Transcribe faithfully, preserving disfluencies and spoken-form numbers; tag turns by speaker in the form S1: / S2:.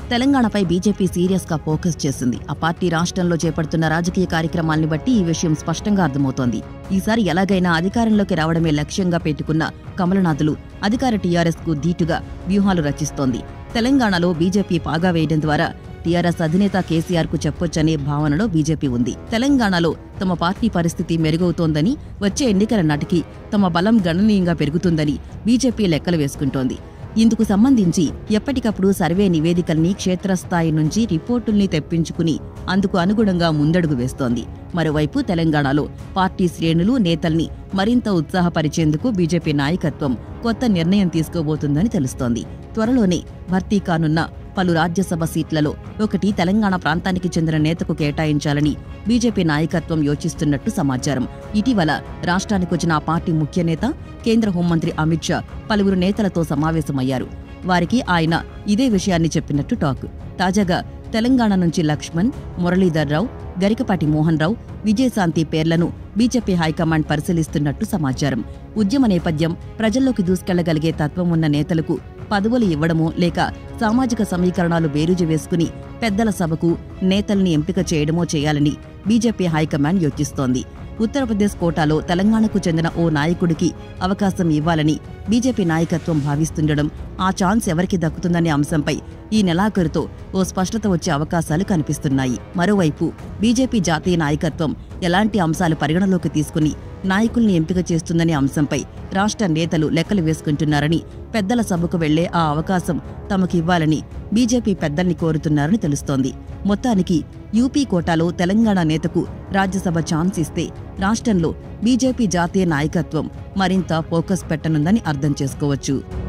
S1: తెలంగాణపై BJP serious గా focus చేసింది. ఆ పార్టీ రాష్ట్రంలో చేపడుతున్న రాజకీయ కార్యక్రమాల్ని బట్టి ఈ విషయం స్పష్టంగా అర్థమవుతోంది. ఈసారి ఎలాగైనా అధికారంలోకి రావడమే లక్ష్యంగా పెట్టుకున్న కమలనాథులు అధికార టీఆర్ఎస్ కు ధీటుగా వ్యూహాలు రచిస్తోంది. తెలంగాణలో బీజేపీ పాగా వేయడం ద్వారా టీఆర్ఎస్ అధినేత కేసీఆర్ కు చెప్పొచ్చనే భావనలో బీజేపీ ఉంది. తెలంగాణలో తమ పార్టీ పరిస్థితి మెరుగవుతోందని, వచ్చే ఎన్నికల నాటికి తమ బలం గణనీయంగా పెరుగుతుందని బీజేపీ లెక్కలు వేసుకుంటోంది. ఇందుకు సంబంధించి ఎప్పటికప్పుడు సర్వే నివేదికల్ని, క్షేత్రస్థాయి నుంచి రిపోర్టుల్ని తెప్పించుకుని అందుకు అనుగుణంగా ముందడుగు వేస్తోంది. మరోవైపు తెలంగాణలో పార్టీ శ్రేణులు, నేతల్ని మరింత ఉత్సాహపరిచేందుకు బీజేపీ నాయకత్వం కొత్త నిర్ణయం తీసుకోబోతుందని తెలుస్తోంది. త్వరలోనే భర్తీ కానున్న పలు రాజ్యసభ సీట్లలో ఒకటి తెలంగాణ ప్రాంతానికి చెందిన నేతకు కేటాయించాలని బీజేపీ నాయకత్వం యోచిస్తున్నట్టు సమాచారం. ఇటీవల రాష్ట్రానికొచ్చిన ఆ పార్టీ ముఖ్య నేత, కేంద్ర హోంమంత్రి అమిత్ షా పలువురు నేతలతో సమావేశమయ్యారు. వారికి ఆయన ఇదే విషయాన్ని చెప్పినట్టు టాక్. తాజాగా తెలంగాణ నుంచి లక్ష్మణ్, మురళీధర్ రావు, గరికపాటి మోహన్ రావు, విజయశాంతి పేర్లను బీజేపీ హైకమాండ్ పరిశీలిస్తున్నట్టు సమాచారం. ఉద్యమ నేపథ్యం, ప్రజల్లోకి దూసుకెళ్లగలిగే తత్వం ఉన్న నేతలకు పదవులు ఇవ్వడమో లేక సామాజిక సమీకరణాలు బేరుజు వేసుకుని పెద్దల సభకు నేతల్ని ఎంపిక చేయడమో చేయాలని బీజేపీ హైకమాండ్ యోచిస్తోంది. ఉత్తరప్రదేశ్ కోటాలో తెలంగాణకు చెందిన ఓ నాయకుడికి అవకాశం ఇవ్వాలని బీజేపీ నాయకత్వం భావిస్తుండడం, ఆ ఛాన్స్ ఎవరికి దక్కుతుందనే అంశంపై ఈ నెలాఖరుతో ఓ స్పష్టత వచ్చే అవకాశాలు కనిపిస్తున్నాయి. మరోవైపు బీజేపీ జాతీయ నాయకత్వం ఎలాంటి అంశాలు పరిగణలోకి తీసుకుని నాయకుల్ని ఎంపిక చేస్తుందనే అంశంపై రాష్ట్ర నేతలు లెక్కలు వేసుకుంటున్నారని, పెద్దల సభకు వెళ్లే ఆ అవకాశం తమకివ్వాలని బీజేపీ పెద్దల్ని కోరుతున్నారని తెలుస్తోంది. మొత్తానికి యూపీ కోటాలో తెలంగాణ నేతకు రాజ్యసభ ఛాన్స్ ఇస్తే రాష్ట్రంలో బీజేపీ జాతీయ నాయకత్వం మరింత ఫోకస్ పెట్టనుందని అర్థం చేసుకోవచ్చు.